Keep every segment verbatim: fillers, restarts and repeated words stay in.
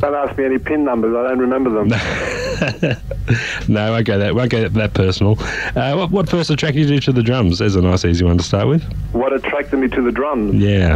Don't ask me any pin numbers. I don't remember them. No, I won't go that. Won't go that personal. Uh, what, what first attracted you to the drums? There's a nice, easy one to start with. What attracted me to the drums? Yeah.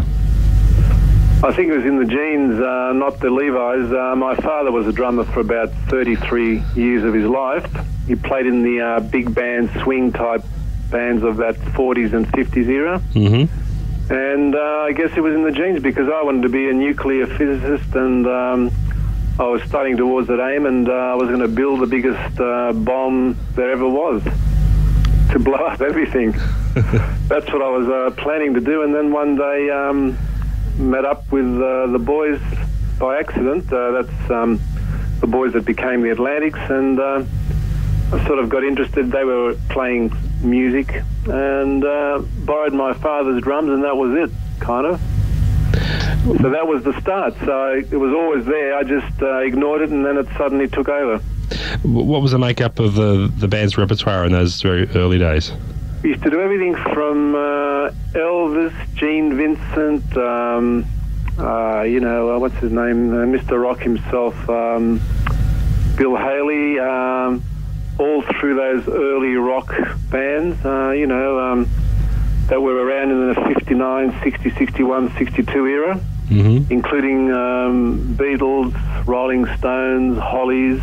I think it was in the genes, uh, not the Levi's. Uh, my father was a drummer for about thirty-three years of his life. He played in the uh, big band, swing type bands of that forties and fifties era. Mm-hmm. And uh, I guess it was in the genes because I wanted to be a nuclear physicist, and um, I was studying towards that aim, and uh, I was going to build the biggest uh, bomb there ever was to blow up everything. That's what I was uh, planning to do. And then one day um, met up with uh, the boys by accident. Uh, that's um, the boys that became the Atlantics, and uh, I sort of got interested. They were playing music, and uh, borrowed my father's drums, and that was it, kind of. So that was the start. So it was always there. I just uh, ignored it, and then it suddenly took over. What was the makeup of the, the band's repertoire in those very early days? We used to do everything from uh, Elvis, Gene Vincent, um, uh, you know, uh, what's his name, uh, Mister Rock himself, um, Bill Haley, um, all through those early rock bands, uh, you know, um, that were around in the fifty-nine, sixty, sixty-one, sixty-two era, mm-hmm. including um, Beatles, Rolling Stones, Hollies,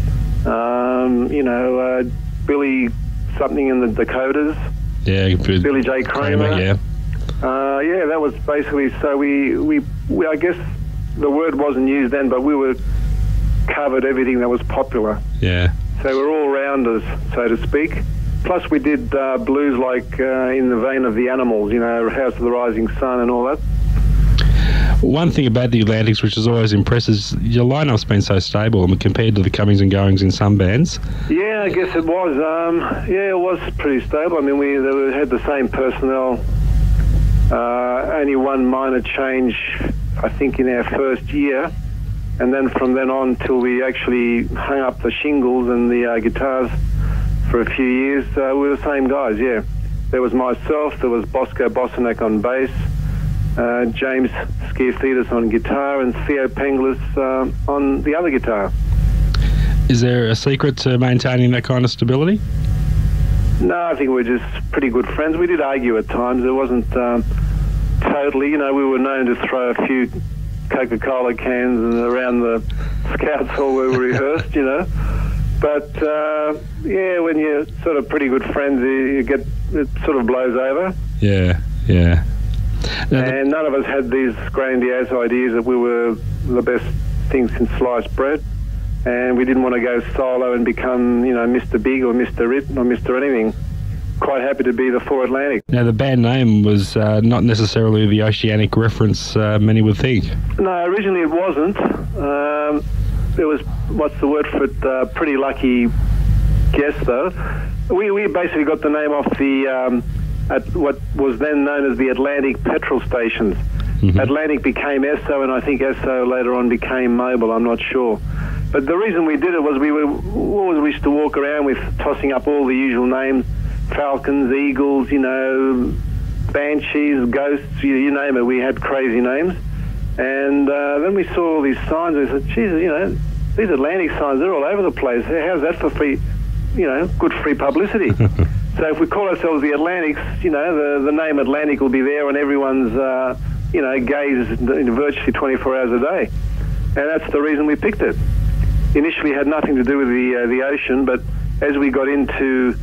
um, you know, uh, Billy something in the Dakotas, yeah, Billy J. Kramer, Kramer yeah. Uh, yeah, that was basically, so we, we, we, I guess the word wasn't used then, but we were covered everything that was popular. Yeah. So we're all rounders, so to speak. Plus we did uh, blues like uh, in the vein of the Animals, you know, House of the Rising Sun and all that. One thing about the Atlantics which has always impressed is your lineup's been so stable compared to the comings and goings in some bands. Yeah, I guess it was. Um, yeah, it was pretty stable. I mean, we, we had the same personnel. Uh, only one minor change, I think, in our first year. And then from then on till we actually hung up the shingles and the uh, guitars for a few years, uh, we were the same guys, yeah. There was myself, there was Bosco Bosanek on bass, uh, James Skiafidis on guitar, and Theo Penglis uh, on the other guitar. Is there a secret to maintaining that kind of stability? No, I think we're just pretty good friends. We did argue at times. It wasn't um, totally, you know, we were known to throw a few Coca-Cola cans around the Scouts Hall where we rehearsed, you know. But, uh, yeah, when you're sort of pretty good friends, you get, it sort of blows over. Yeah, yeah. Now and none of us had these grandiose ideas that we were the best thing since sliced bread. And we didn't want to go solo and become, you know, Mister Big or Mister It or Mister Anything. Quite happy to be the Four Atlantic. Now, the band name was uh, not necessarily the oceanic reference uh, many would think. No, originally it wasn't. Um, it was, what's the word for it, uh, pretty lucky guess, though. We, we basically got the name off the, um, at what was then known as the Atlantic petrol stations. Mm-hmm. Atlantic became Esso, and I think Esso later on became Mobil, I'm not sure. But the reason we did it was we were always we used to walk around with tossing up all the usual names, Falcons, Eagles, you know, Banshees, Ghosts, you, you name it. We had crazy names. And uh, then we saw all these signs, and we said, Jesus, you know, these Atlantic signs, they're all over the place. How's that for free, you know, good free publicity? So if we call ourselves the Atlantics, you know, the, the name Atlantic will be there on everyone's, uh, you know, gaze virtually twenty-four hours a day. And that's the reason we picked it. Initially had nothing to do with the uh, the ocean, but as we got into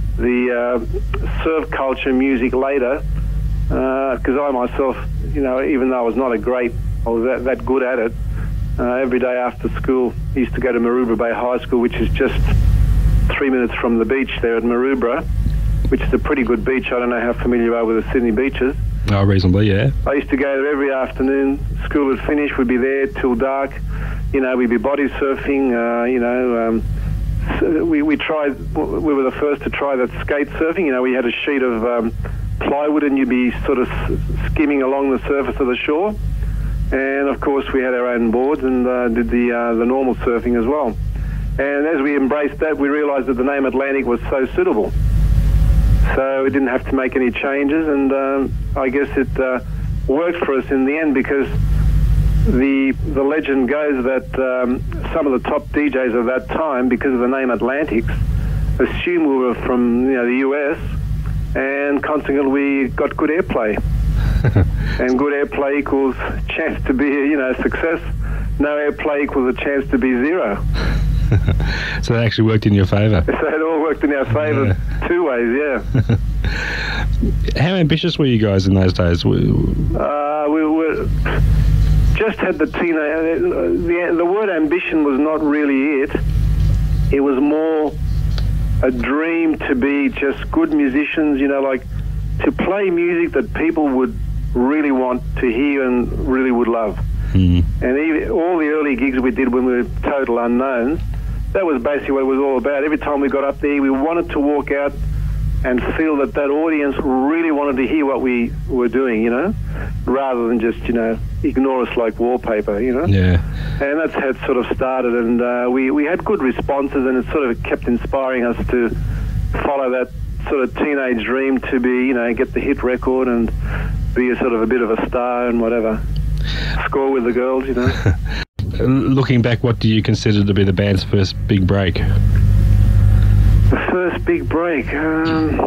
the uh, surf culture music later, because uh, I myself, you know, even though I was not a great, I was that, that good at it, uh, every day after school, I used to go to Maroubra Bay High School, which is just three minutes from the beach there at Maroubra, which is a pretty good beach. I don't know how familiar you are with the Sydney beaches. Oh, reasonably, yeah. I used to go there every afternoon. School would finish, we'd be there till dark. You know, we'd be body surfing, uh, you know. Um, so we, we tried, we were the first to try that skate surfing. You know, we had a sheet of um, plywood and you'd be sort of skimming along the surface of the shore. And, of course, we had our own boards and uh, did the, uh, the normal surfing as well. And as we embraced that, we realised that the name Atlantic was so suitable. So we didn't have to make any changes, and um, I guess it uh, worked for us in the end because the the legend goes that um, some of the top D Js of that time, because of the name Atlantics, assumed we were from you know the U S, and consequently we got good airplay. And good airplay equals chance to be you know success. No airplay equals a chance to be zero. So that actually worked in your favour. So it all worked in our favour yeah. two ways, yeah. How ambitious were you guys in those days? Uh, we were just had the teenage. The, the word ambition was not really it. It was more a dream to be just good musicians, you know, like to play music that people would really want to hear and really would love. Mm. And even, all the early gigs we did when we were total unknowns, that was basically what it was all about. Every time we got up there, we wanted to walk out and feel that that audience really wanted to hear what we were doing, you know, rather than just, you know, ignore us like wallpaper, you know. Yeah. And that's how it sort of started, and uh, we, we had good responses, and it sort of kept inspiring us to follow that sort of teenage dream to be, you know, get the hit record and be a sort of a bit of a star and whatever. Score with the girls, you know. Looking back, what do you consider to be the band's first big break? The first big break? Um,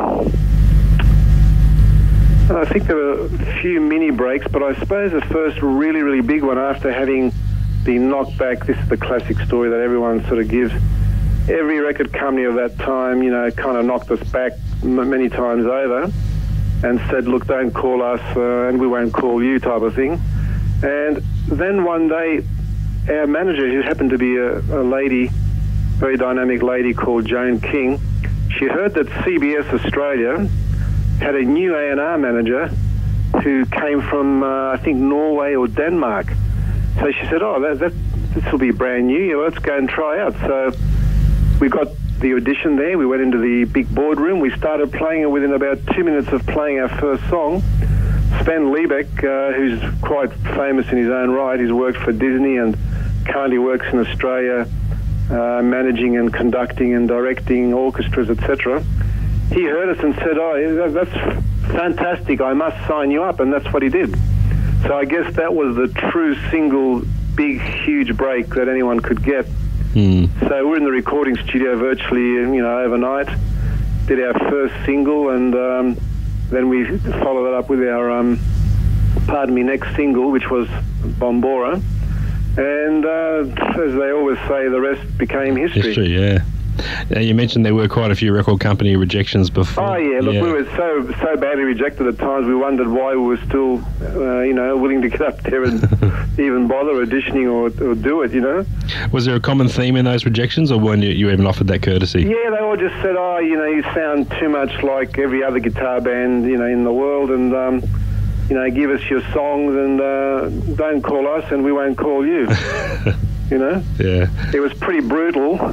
I think there were a few mini breaks, but I suppose the first really, really big one after having been knocked back, this is the classic story that everyone sort of gives. Every record company of that time, you know, kind of knocked us back m- many times over and said, look, don't call us uh, and we won't call you type of thing. And then one day, our manager, who happened to be a, a lady, very dynamic lady called Joan King, she heard that C B S Australia had a new A and R manager who came from, uh, I think, Norway or Denmark. So she said, oh, that, that, this will be brand new, let's go and try out. So we got the audition there, we went into the big boardroom, we started playing it within about two minutes of playing our first song. Sven Liebeck, uh, who's quite famous in his own right, he's worked for Disney and currently works in Australia, uh, managing and conducting and directing orchestras, et cetera. He heard us and said, oh, that's fantastic, I must sign you up, and that's what he did. So I guess that was the true single, big, huge break that anyone could get. Mm. So we're in the recording studio virtually, you know, overnight, did our first single, and um, then we followed that up with our, um, pardon me, next single, which was Bombora. And uh, as they always say, the rest became history. History, yeah. Now, you mentioned there were quite a few record company rejections before. Oh, yeah. Look, yeah. we were so so badly rejected at times, we wondered why we were still, uh, you know, willing to get up there and even bother auditioning or, or do it, you know. Was there a common theme in those rejections, or weren't you, you even offered that courtesy? Yeah, they all just said, oh, you know, you sound too much like every other guitar band, you know, in the world, and, um, you know, give us your songs and uh, don't call us and we won't call you, you know. Yeah. It was pretty brutal.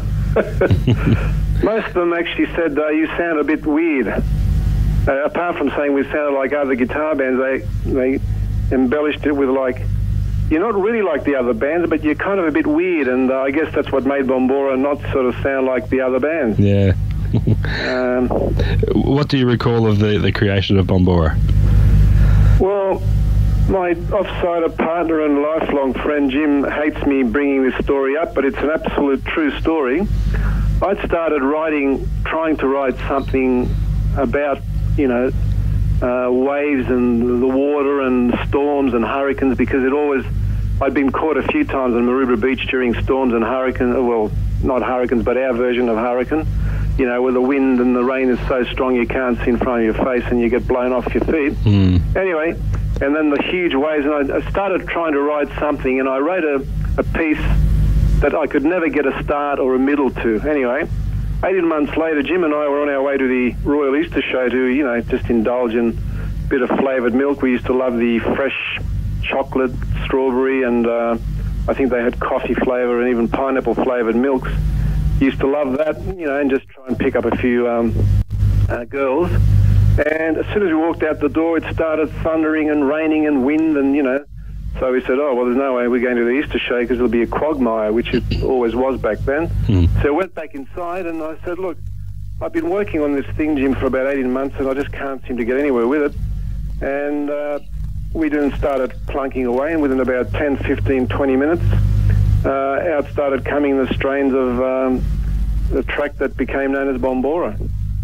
Most of them actually said, uh, you sound a bit weird. Uh, apart from saying we sounded like other guitar bands, they they embellished it with like, you're not really like the other bands, but you're kind of a bit weird, and uh, I guess that's what made Bombora not sort of sound like the other bands. Yeah. um, what do you recall of the, the creation of Bombora? Well, my off-sider partner and lifelong friend Jim hates me bringing this story up, but it's an absolute true story. I'd started writing, trying to write something about, you know, uh, waves and the water and storms and hurricanes, because it always, I'd been caught a few times on Maroubra Beach during storms and hurricanes, well, not hurricanes, but our version of hurricane, you know, where the wind and the rain is so strong you can't see in front of your face and you get blown off your feet. Mm. Anyway, and then the huge waves, and I, I started trying to write something, and I wrote a, a piece that I could never get a start or a middle to. Anyway, eighteen months later, Jim and I were on our way to the Royal Easter Show to, you know, just indulge in a bit of flavoured milk. We used to love the fresh chocolate, strawberry, and uh, I think they had coffee flavour and even pineapple flavoured milks. Used to love that, you know, and just try and pick up a few um, uh, girls. And as soon as we walked out the door, it started thundering and raining and wind and, you know, so we said, oh, well, there's no way we're going to the Easter Show because it'll be a quagmire, which it always was back then. Mm. So I went back inside and I said, look, I've been working on this thing, Jim, for about eighteen months and I just can't seem to get anywhere with it. And uh, we then started plunking away, and within about ten, fifteen, twenty minutes, uh, out started coming the strains of um, the track that became known as Bombora.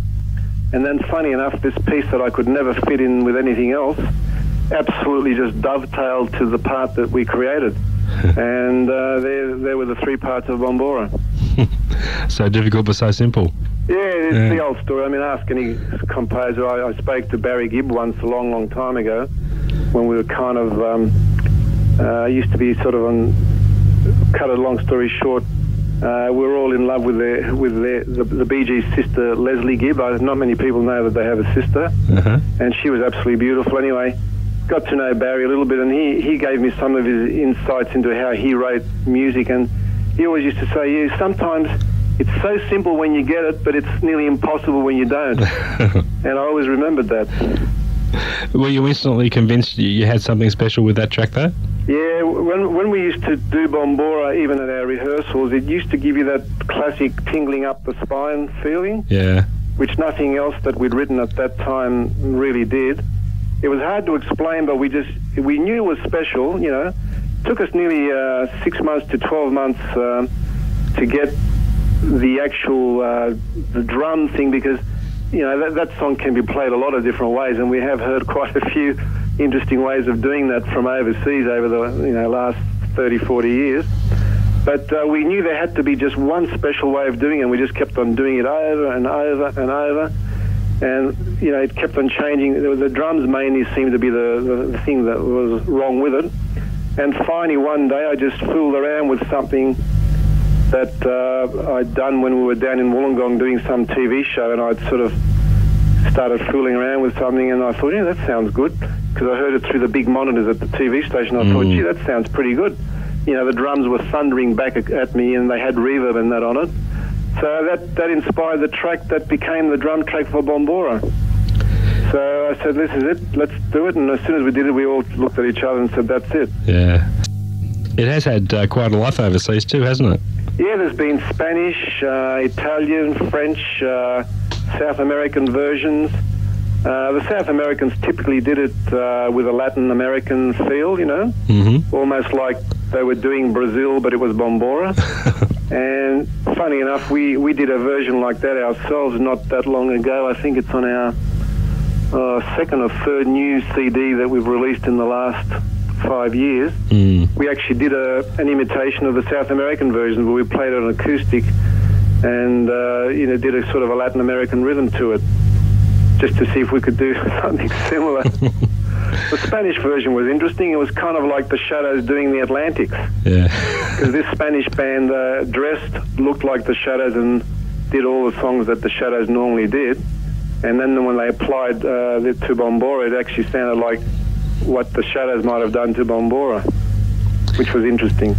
And then, funny enough, this piece that I could never fit in with anything else absolutely just dovetailed to the part that we created. And uh, there, there were the three parts of Bombora. So difficult but so simple. Yeah, it's Yeah. the old story. I mean, ask any composer. I, I spoke to Barry Gibb once a long, long time ago when we were kind of, um, uh, used to be sort of on, cut a long story short, uh, we were all in love with their, with their, the, the Bee Gees' sister, Leslie Gibb. I, not many people know that they have a sister. Uh-huh. And she was absolutely beautiful. Anyway, got to know Barry a little bit, and he, he gave me some of his insights into how he wrote music. And he always used to say, yeah, sometimes it's so simple when you get it, but it's nearly impossible when you don't. And I always remembered that. Were you instantly convinced you you had something special with that track, though? Yeah, when when we used to do Bombora, even at our rehearsals, it used to give you that classic tingling up the spine feeling, Yeah. which nothing else that we'd written at that time really did. It was hard to explain, but we just, we knew it was special, you know. It took us nearly uh, six months to twelve months uh, to get the actual uh, the drum thing, because you know that, that song can be played a lot of different ways, and we have heard quite a few interesting ways of doing that from overseas over the you know last thirty, forty years. But uh, we knew there had to be just one special way of doing it, and we just kept on doing it over and over and over, and you know it kept on changing. The, the drums mainly seemed to be the, the, the thing that was wrong with it. And finally one day I just fooled around with something that uh, I'd done when we were down in Wollongong doing some T V show, and I'd sort of started fooling around with something, and I thought, yeah, that sounds good, because I heard it through the big monitors at the T V station. I mm. thought, gee, that sounds pretty good. You know, the drums were thundering back at me, and they had reverb and that on it. So that, that inspired the track that became the drum track for Bombora. So I said, this is it, let's do it. And as soon as we did it, we all looked at each other and said, that's it. Yeah. It has had uh, quite a life overseas too, hasn't it? Yeah, there's been Spanish, uh, Italian, French, uh, South American versions. Uh, the South Americans typically did it uh, with a Latin American feel, you know, mm-hmm. almost like they were doing Brazil, but it was Bombora. And funny enough, we, we did a version like that ourselves not that long ago. I think it's on our uh, second or third new C D that we've released in the last five years. Mm. We actually did a, an imitation of the South American version where we played it on acoustic and uh, you know did a sort of a Latin American rhythm to it, just to see if we could do something similar. The Spanish version was interesting. It was kind of like the Shadows doing the Atlantics. Yeah. Because this Spanish band uh, dressed, looked like the Shadows and did all the songs that the Shadows normally did. And then when they applied uh, it to Bombora, it actually sounded like what the Shadows might have done to Bombora, which was interesting.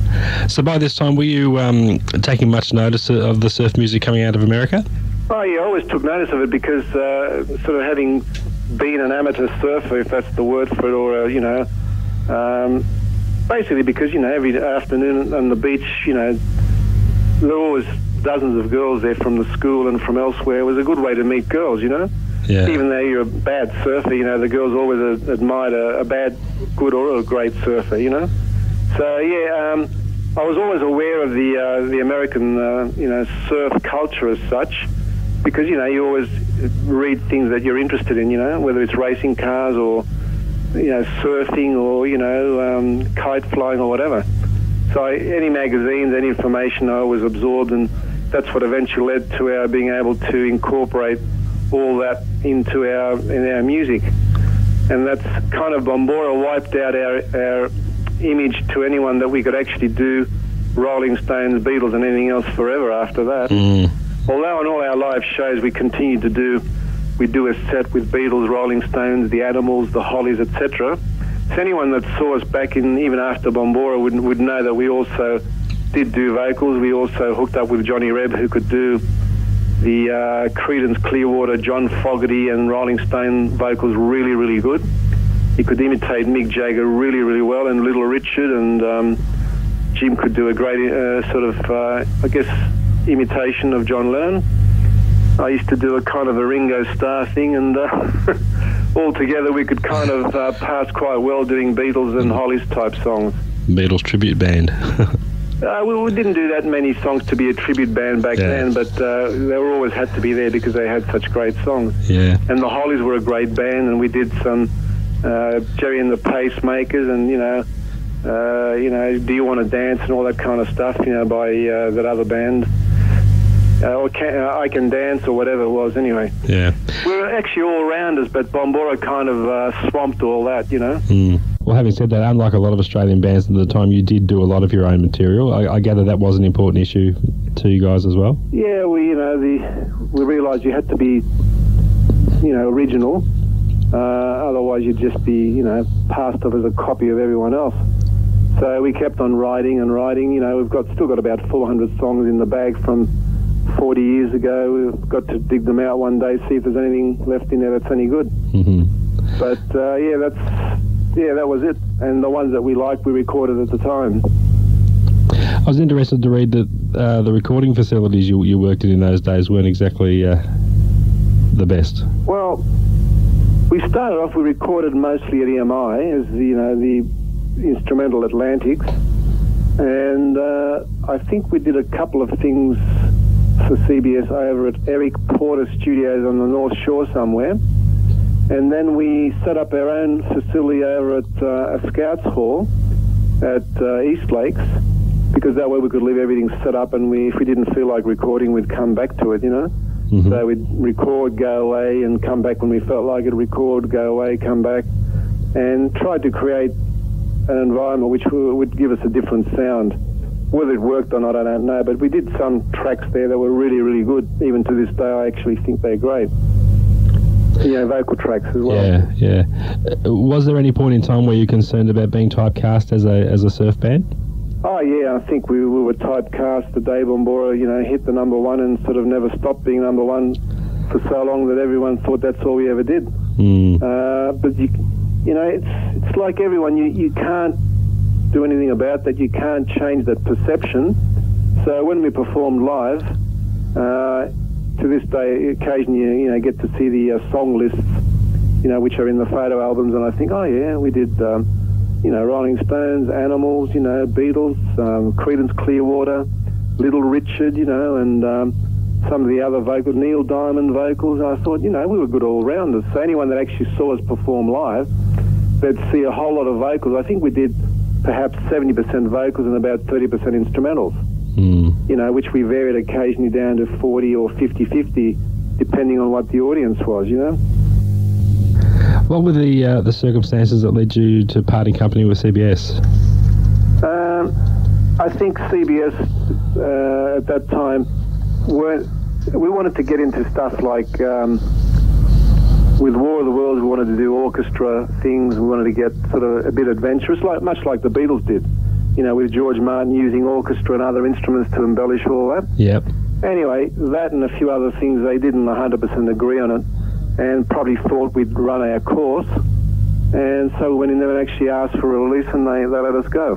So by this time, were you um, taking much notice of the surf music coming out of America? Oh, yeah, I always took notice of it because uh, sort of having been an amateur surfer, if that's the word for it, or, uh, you know, um, basically because, you know, every afternoon on the beach, you know, there were always dozens of girls there from the school and from elsewhere. It was a good way to meet girls, you know. Yeah. Even though you're a bad surfer, you know, the girls always uh, admired a, a bad, good or a great surfer, you know. So, yeah, um, I was always aware of the uh, the American, uh, you know, surf culture as such, because, you know, you always read things that you're interested in, you know, whether it's racing cars or, you know, surfing or, you know, um, kite flying or whatever. So I, any magazines, any information I always absorbed, and that's what eventually led to our being able to incorporate all that into our in our music. And that's kind of Bombora wiped out our, our image to anyone that we could actually do Rolling Stones, Beatles and anything else forever after that. Mm. Although on all our live shows we continue to do, we do a set with Beatles, Rolling Stones, the Animals, the Hollies, et cetera. So anyone that saw us back in, even after Bombora, would, would know that we also did do vocals. We also hooked up with Johnny Reb, who could do the uh, Creedence Clearwater, John Fogerty and Rolling Stone vocals really, really good. He could imitate Mick Jagger really, really well, and Little Richard, and um, Jim could do a great uh, sort of, uh, I guess, imitation of John Lennon. I used to do a kind of a Ringo Starr thing, and uh, all together we could kind of uh, pass quite well doing Beatles and Hollies type songs. Beatles tribute band. Uh, we, we didn't do that many songs to be a tribute band back yeah. then, but uh, they were always had to be there because they had such great songs. Yeah. And the Hollies were a great band, and we did some uh, Jerry and the Pacemakers, and you know, uh, you know, Do You Want to Dance and all that kind of stuff, you know, by uh, that other band. Uh, or can, uh, I Can Dance or whatever it was. Anyway. Yeah. We were actually all rounders, but Bombora kind of uh, swamped all that, you know. Mm. Well, having said that, unlike a lot of Australian bands at the time, you did do a lot of your own material. I, I gather that was an important issue to you guys as well. Yeah, we, you know, the we realised you had to be, you know, original. Uh, otherwise, you'd just be, you know, passed off as a copy of everyone else. So we kept on writing and writing. You know, we've got still got about four hundred songs in the bag from forty years ago. We've got to dig them out one day, see if there's anything left in there that's any good. Mm-hmm. But uh, yeah, that's yeah, that was it. And the ones that we liked, we recorded at the time. I was interested to read that uh, the recording facilities you, you worked in in those days weren't exactly uh, the best. Well, we started off, we recorded mostly at E M I as the, you know, the Instrumental Atlantics, and uh, I think we did a couple of things for C B S over at Eric Porter Studios on the North Shore somewhere. And then we set up our own facility over at uh, a Scouts Hall at uh, East Lakes, because that way we could leave everything set up, and we, if we didn't feel like recording, we'd come back to it, you know. Mm-hmm. So we'd record, go away, and come back when we felt like it, record, go away, come back, and tried to create an environment which would give us a different sound. Whether it worked or not, I don't know, but we did some tracks there that were really, really good. Even to this day, I actually think they're great. You know, vocal tracks as well. Yeah, yeah. Uh, was there any point in time where you were concerned about being typecast as a as a surf band? Oh, yeah, I think we, we were typecast. The day Bombora, you know, hit the number one and sort of never stopped being number one for so long that everyone thought that's all we ever did. Mm. Uh, but, you you know, it's it's like everyone. You, you can't do anything about that. You can't change that perception. So when we performed live, uh, to this day, occasionally, you, you know, get to see the uh, song lists, you know, which are in the photo albums, and I think, oh yeah, we did, um, you know, Rolling Stones, Animals, you know, Beatles, um, Creedence Clearwater, Little Richard, you know, and um, some of the other vocals, Neil Diamond vocals. And I thought, you know, we were good all-rounders. So anyone that actually saw us perform live, they'd see a whole lot of vocals. I think we did perhaps seventy percent vocals and about thirty percent instrumentals. Mm. You know, which we varied occasionally down to forty or fifty fifty, depending on what the audience was, you know. What were the uh, the circumstances that led you to parting company with C B S? Um, I think C B S uh, at that time weren't. We wanted to get into stuff like um, with War of the Worlds. We wanted to do orchestra things. We wanted to get sort of a bit adventurous, like much like the Beatles did. You know, with George Martin using orchestra and other instruments to embellish all that. Yep. Anyway, that and a few other things, they didn't one hundred percent agree on it, and probably thought we'd run our course. And so we went in there and actually asked for a release, and they, they let us go.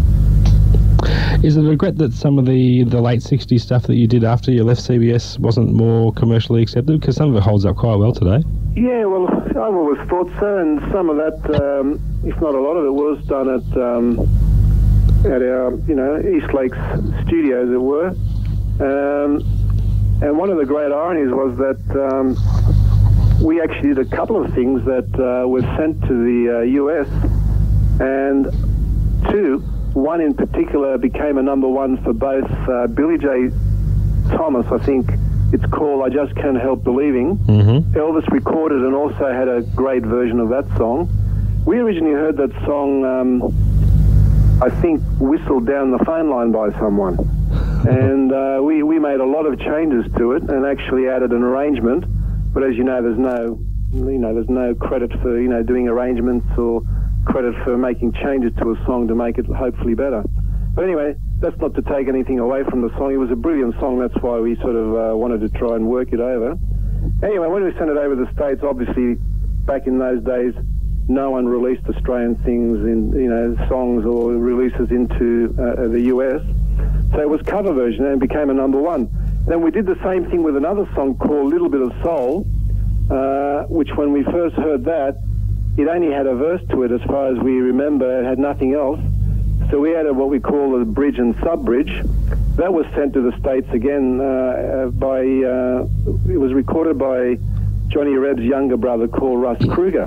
Is it a regret that some of the, the late sixties stuff that you did after you left C B S wasn't more commercially accepted? Because some of it holds up quite well today. Yeah, well, I've always thought so, and some of that, um, if not a lot of it, was done at... Um, at our, you know, East Lakes studios, it were. Um, and one of the great ironies was that um, we actually did a couple of things that uh, were sent to the uh, U S, and two, one in particular became a number one for both uh, Billy J. Thomas, I think it's called I Just Can't Help Believing. Mm-hmm. Elvis recorded and also had a great version of that song. We originally heard that song... Um, I think, whistled down the phone line by someone. And uh, we, we made a lot of changes to it and actually added an arrangement. But as you know, there's no, you know, there's no credit for, you know, doing arrangements or credit for making changes to a song to make it hopefully better. But anyway, that's not to take anything away from the song. It was a brilliant song. That's why we sort of uh, wanted to try and work it over. Anyway, when we sent it over to the States, obviously, back in those days, no one released Australian things in, you know, songs or releases into uh, the U S. So it was cover version and it became a number one. Then we did the same thing with another song called Little Bit of Soul, uh, which when we first heard that, it only had a verse to it as far as we remember. It had nothing else. So we added what we call a bridge and sub-bridge. That was sent to the States again uh, by, uh, it was recorded by Johnny Reb's younger brother called Russ Kruger.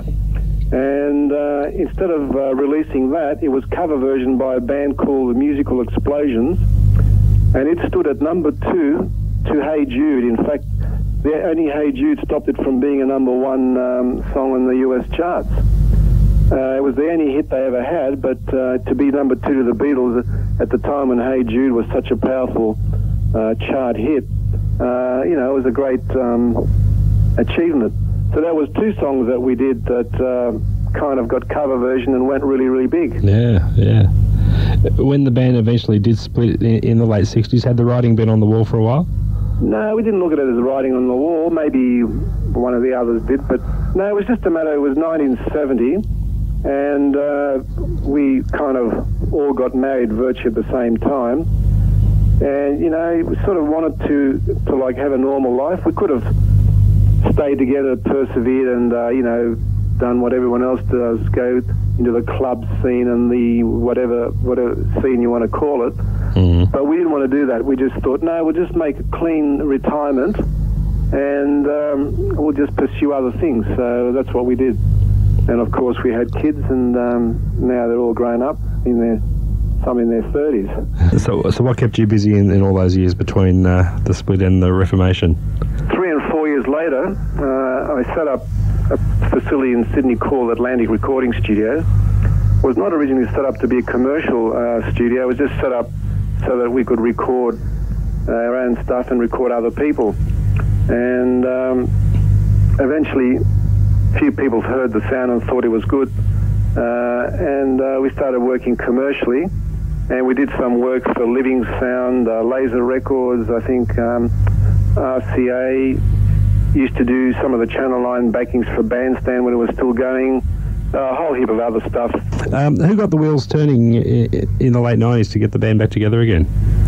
And uh, instead of uh, releasing that, it was cover version by a band called the Musical Explosions. And it stood at number two to Hey Jude. In fact, the only Hey Jude stopped it from being a number one um, song on the U S charts. Uh, it was the only hit they ever had, but uh, to be number two to the Beatles at the time when Hey Jude was such a powerful uh, chart hit, uh, you know, it was a great um, achievement. So that was two songs that we did that uh, kind of got cover version and went really, really big. Yeah, yeah. When the band eventually did split in the late sixties, had the writing been on the wall for a while? No, we didn't look at it as writing on the wall. Maybe one of the others did, but no, it was just a matter, it was nineteen seventy, and uh, we kind of all got married virtually at the same time. And, you know, we sort of wanted to, to like, have a normal life. We could have stayed together, persevered, and, uh, you know, done what everyone else does, go into the club scene and the whatever whatever scene you want to call it. Mm. But we didn't want to do that. We just thought, no, we'll just make a clean retirement and um, we'll just pursue other things. So that's what we did. And of course we had kids, and um, now they're all grown up, in their some in their thirties. So, so what kept you busy in, in all those years between uh, the split and the Reformation? Three and four years later, uh, I set up a facility in Sydney called Atlantic Recording Studio. It was not originally set up to be a commercial uh, studio. It was just set up so that we could record uh, our own stuff and record other people. And um, eventually, a few people heard the sound and thought it was good. Uh, and uh, we started working commercially. And we did some work for Living Sound, uh, Laser Records, I think um, R C A. Used to do some of the Channel nine backings for Bandstand when it was still going, a whole heap of other stuff. Um, who got the wheels turning in the late nineties to get the band back together again?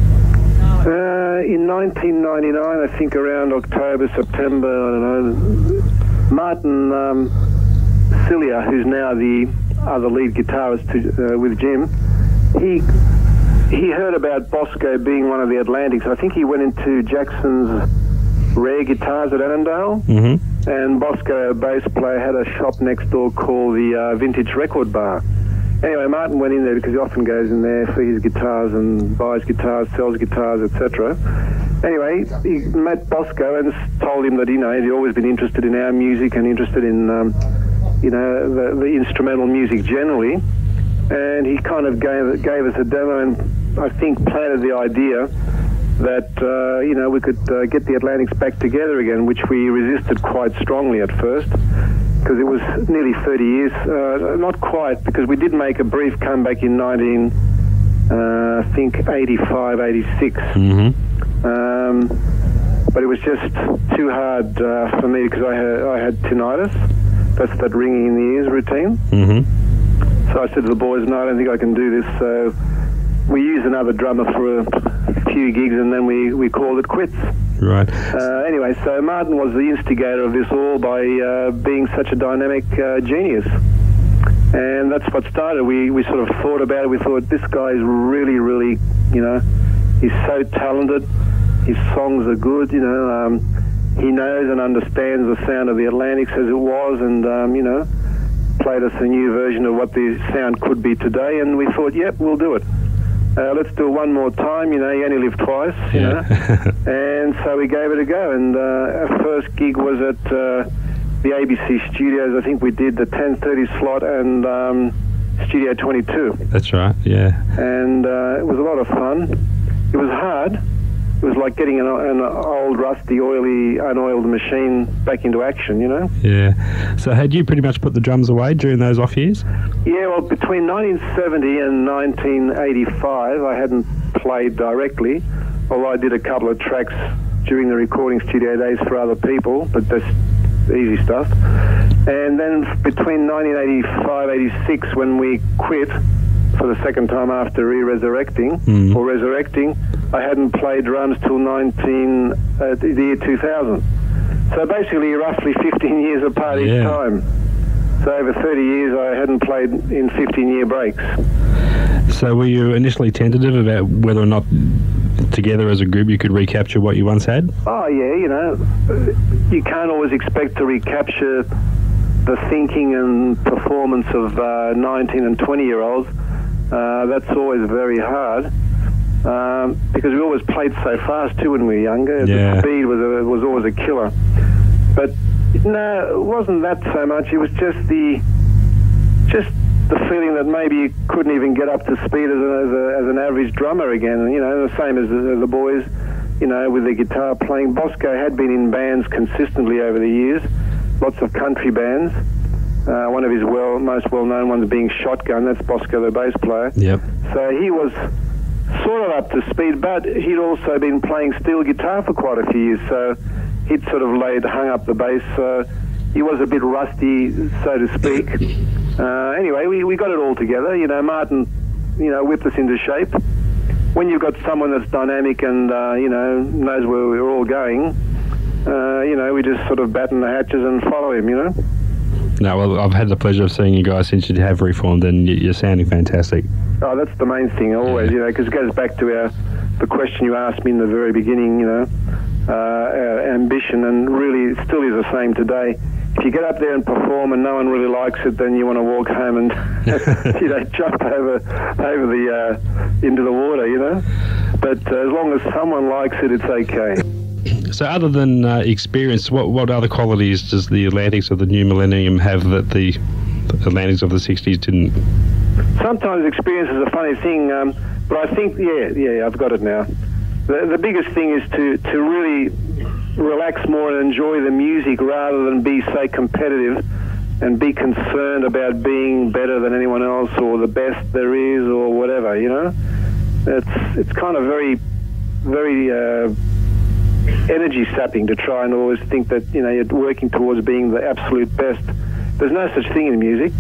Uh, in nineteen ninety-nine, I think around October, September, I don't know, Martin um, Cilia, who's now the other lead guitarist to, uh, with Jim, he he heard about Bosco being one of the Atlantics. I think he went into Jackson's Rare Guitars at Annandale, mm-hmm. and Bosco, a bass player, had a shop next door called the uh, Vintage Record Bar. Anyway, Martin went in there because he often goes in there for his guitars and buys guitars, sells guitars, et cetera. Anyway, he met Bosco and told him that, you know, he'd always been interested in our music and interested in, um, you know, the, the instrumental music generally. And he kind of gave, gave us a demo and I think planted the idea that, uh, you know, we could uh, get the Atlantics back together again, which we resisted quite strongly at first, because it was nearly thirty years. Uh, not quite, because we did make a brief comeback in nineteen, uh, I think, eighty-five, eighty-six. Mm-hmm. Um, but it was just too hard uh, for me because I had, I had tinnitus. That's that ringing in the ears routine. Mm-hmm. So I said to the boys, no, I don't think I can do this. So we used another drummer for a few gigs and then we, we called it quits. Right. Uh, anyway, so Martin was the instigator of this all by uh, being such a dynamic uh, genius. And that's what started. We, we sort of thought about it. We thought, this guy is really, really, you know, he's so talented. His songs are good, you know. Um, he knows and understands the sound of the Atlantics as it was and, um, you know, played us a new version of what the sound could be today. And we thought, yep, we'll do it. Uh, let's do it one more time, you know, you only live twice, you yeah. know. And so we gave it a go, and uh, our first gig was at uh, the A B C Studios. I think we did the ten thirty slot and um, Studio twenty-two. That's right, yeah. And uh, it was a lot of fun. It was hard. It was like getting an, an old, rusty, oily, unoiled machine back into action, you know? Yeah. So had you pretty much put the drums away during those off years? Yeah, well, between nineteen seventy and nineteen eighty-five, I hadn't played directly, although I did a couple of tracks during the recording studio days for other people, but that's easy stuff. And then between nineteen eighty-five, eighty-six, when we quit for the second time after re-resurrecting, mm. or resurrecting, I hadn't played drums till nineteen, uh, the year two thousand. So basically, roughly fifteen years apart Yeah. each time. So over thirty years, I hadn't played in fifteen-year breaks. So were you initially tentative about whether or not together as a group you could recapture what you once had? Oh, yeah, you know, you can't always expect to recapture the thinking and performance of uh, nineteen and twenty-year-olds. Uh, that's always very hard um, because we always played so fast too when we were younger. Yeah. The speed was a, was always a killer. But no, it wasn't that so much. It was just the just the feeling that maybe you couldn't even get up to speed as, a, as, a, as an average drummer again. You know, the same as the, the boys, you know, with the guitar playing. Bosco had been in bands consistently over the years, lots of country bands. Uh, one of his well, most well-known ones being Shotgun. That's Bosco, the bass player. Yep. So he was sort of up to speed, but he'd also been playing steel guitar for quite a few years. So he'd sort of laid, hung up the bass. So he was a bit rusty, so to speak. Uh, anyway, we, we got it all together. You know, Martin, you know, whipped us into shape. When you've got someone that's dynamic and, uh, you know, knows where we're all going, uh, you know, we just sort of batten the hatches and follow him, you know. No, well, I've had the pleasure of seeing you guys since you have reformed, and y- you're sounding fantastic. Oh, that's the main thing always, Yeah. you know, because it goes back to our, the question you asked me in the very beginning, you know, uh, our ambition, and really it still is the same today. If you get up there and perform and no one really likes it, then you want to walk home and, you know, jump over over the uh, into the water, you know. But uh, as long as someone likes it, it's okay. So other than uh, experience, what what other qualities does the Atlantics of the new millennium have that the, the Atlantics of the sixties didn't? Sometimes experience is a funny thing, um, but I think, yeah, yeah, I've got it now. The, the biggest thing is to, to really relax more and enjoy the music rather than be, say, competitive and be concerned about being better than anyone else or the best there is or whatever, you know? It's, it's kind of very, very uh, energy sapping to try and always think that, you know, you're working towards being the absolute best. There's no such thing in music.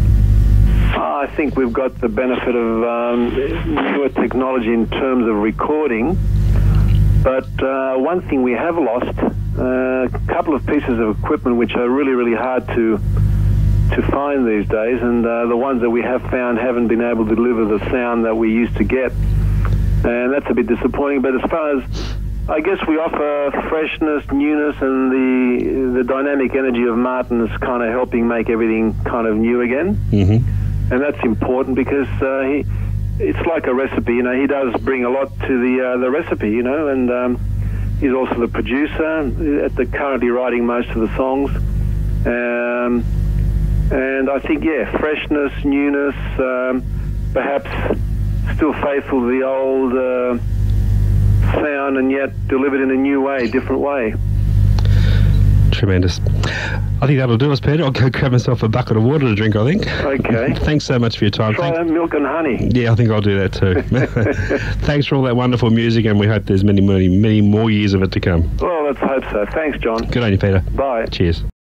I think we've got the benefit of um, newer technology in terms of recording, but uh, one thing we have lost, uh, a couple of pieces of equipment which are really, really hard to to find these days, and uh, the ones that we have found haven't been able to deliver the sound that we used to get, and that's a bit disappointing. But as far as, I guess we offer freshness, newness, and the the dynamic energy of Martin is kind of helping make everything kind of new again. Mm-hmm. And that's important because uh, he, it's like a recipe, you know. He does bring a lot to the uh, the recipe, you know, and um, he's also the producer, at the currently writing most of the songs. Um, and I think, yeah, freshness, newness, um, perhaps still faithful to the old uh, sound, and yet delivered in a new way, different way. Tremendous. I think that'll do us, Peter. I'll go grab myself a bucket of water to drink, I think. Okay. Thanks so much for your time. Try Thanks. milk and honey. Yeah, I think I'll do that too. Thanks for all that wonderful music, and we hope there's many, many, many more years of it to come. Well, let's hope so. Thanks, John. Good on you, Peter. Bye. Cheers.